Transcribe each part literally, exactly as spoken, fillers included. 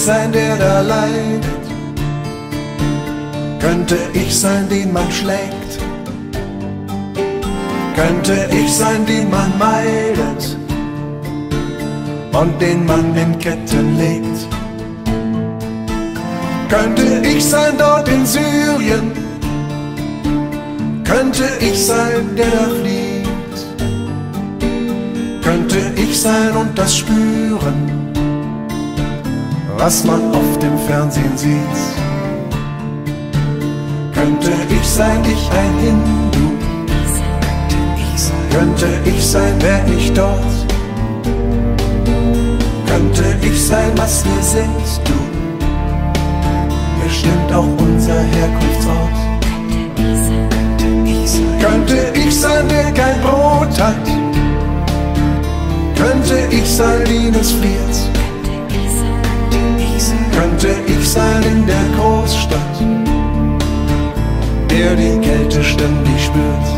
sein, der da leidet? Könnte ich sein, den man schlägt? Könnte ich sein, den man meidet und den man in Ketten legt? Könnte ich sein dort in Syrien? Könnte ich sein, der da flieht? Könnte ich sein und das spüren, was man auf dem Fernsehen sieht? Könnte ich sein, ich ein Hindu? Könnte ich sein, wär ich dort? Könnte ich sein, was wir sind, du? Bestimmt auch unser Herkunftsort. Könnte ich sein, der kein Brot hat? Könnte ich sein, Linus friert? Könnte ich sein in der Großstadt, der die Kälte ständig spürt?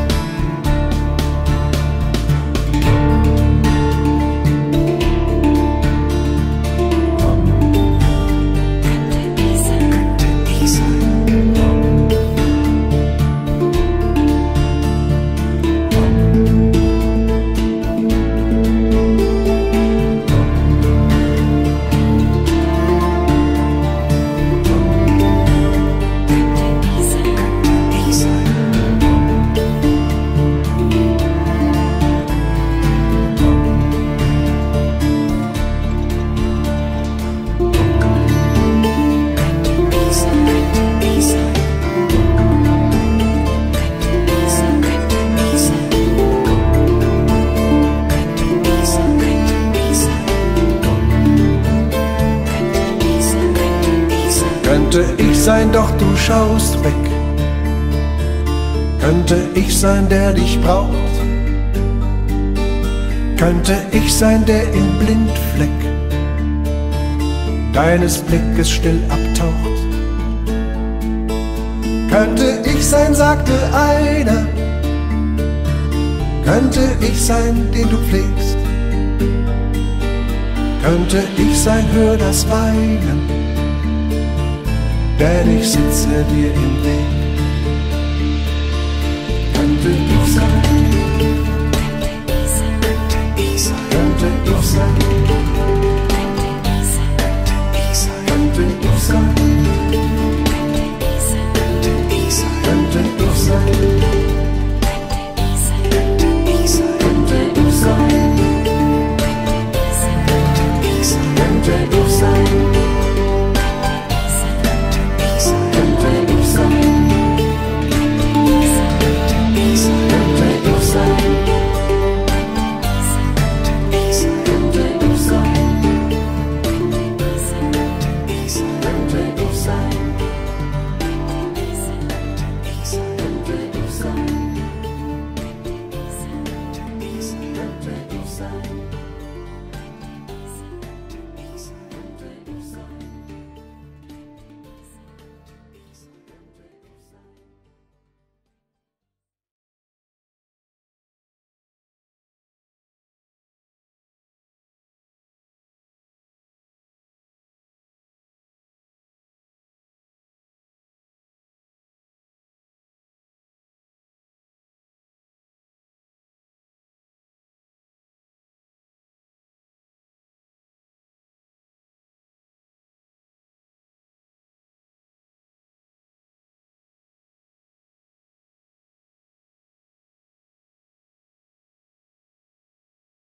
Könnte ich sein, doch du schaust weg. Könnte ich sein, der dich braucht. Könnte ich sein, der im Blindfleck deines Blickes still abtaucht. Könnte ich sein, sagte einer. Könnte ich sein, den du pflegst. Könnte ich sein, hör das Weinen, denn ich sitze dir im Weg. Könnte ich sein, könnte ich sein, könnte ich sein, könnte ich sein, könnte ich sein, Sun.